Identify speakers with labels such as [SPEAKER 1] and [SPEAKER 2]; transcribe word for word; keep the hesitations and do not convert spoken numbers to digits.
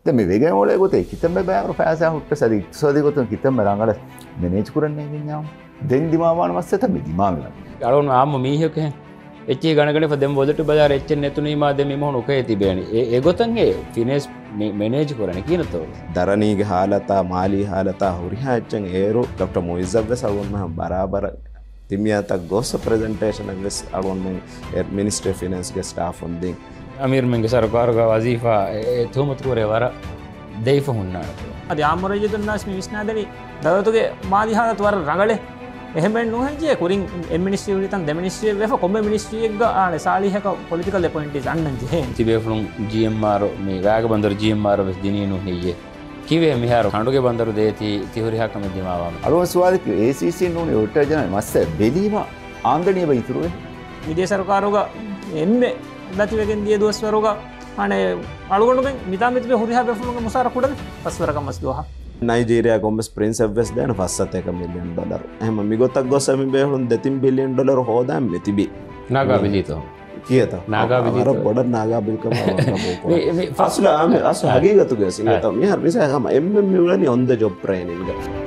[SPEAKER 1] මේ වේගන වල ගොතේ කිතම් බෑවර ෆෑසා හුට්ට සදි සෝදි ගොතන් කිතම් රංගල මැනේජ් කරන්නේ ගෙන්යාම දෙන් දිමාවාන මස්සේ තමයි දිමාගල
[SPEAKER 2] අරොන් ආම මීහක එච්චි ගණගන පදම් වලට බදාර එච්ච නැතුනී මාද මෙම නොකේ තිබේනි ඒ ගොතන්ගේ ෆිනේස් මැනේජ් කරන කියනතෝ
[SPEAKER 3] දරනීගේ හාලතා මාලී හාලතා හුරිහා එච්චන් ඒරු ඩොක්ටර් මොයිසබ්ව සවුන්ම බරාබර තිමියතක් ගොස්ස ප්‍රසන්ටේෂන් වෙස් අරුවන් මිනිස්ට්‍රි ෆිනන්ස්ගේ ස්ටාෆ් හොන්දින්
[SPEAKER 2] अमीर मंगे सरकार का वजीफा तुमत करे वरा देफ हुन्ना
[SPEAKER 4] అది ఆమరజతున్నాస్ మీ విష్ణాదరి దవతుගේ මාදිහාත වර රඟලේ එහෙමෙන් නොහන්ජේ කුරින් එම් මිනිස්ට්‍රි විතන් දෙ මිනිස්ට්‍රි වෙෆ කොම්බ මිනිස්ට්‍රි එක ආනේ සාලිහක පොලිටිකල් අපොයින්ටිස් අන්නන්ජි හේ
[SPEAKER 2] තිබේෆුන් ජීඑම්ආර් මේ වැග බන්දර ජීඑම්ආර් වෙස් දිනීනු හෙයේ කිවේ මිහාර කණ්ඩුගේ බන්දරු දේති තිහුරිහා කම දිමාවාම
[SPEAKER 1] අලුව සුවාලික ඒසීසී නෝනේ ඔට ජන මස්ස බෙලීම ආන්දණීය බයිතුරුවේ
[SPEAKER 4] විදේශ ਸਰකාරුගා එම්මේ දතිවගෙන් දිය දුවස්වරුගා අනේ අලුගොඩුගෙන් මිතාමිතිබේ හුරිහා බෙෆුනුගේ මුසාර කුඩද පස්වරකම් මස්දුවා
[SPEAKER 3] නයිජීරියා කොම්බස් ප්‍රින්ස් එෆ්ස් දැන පස්සත් එක මිලියන් ඩොලර් එහෙම මිගොතක් ගොස්සම බේහුන් දෙතින් බිලියන් ඩොලර් හොදාම් මෙතිබි
[SPEAKER 2] නාගා විදිතෝ
[SPEAKER 3] කියත
[SPEAKER 2] නාගා විදිතෝ
[SPEAKER 3] බොඩ නාගා බිල්කම මේ අස්ලා අස් හගීගතුගේ සිනත මේ හරි නිසා හැම එම් එම් වලනි ඔන් ද ජොබ් ට්‍රේනින්ග්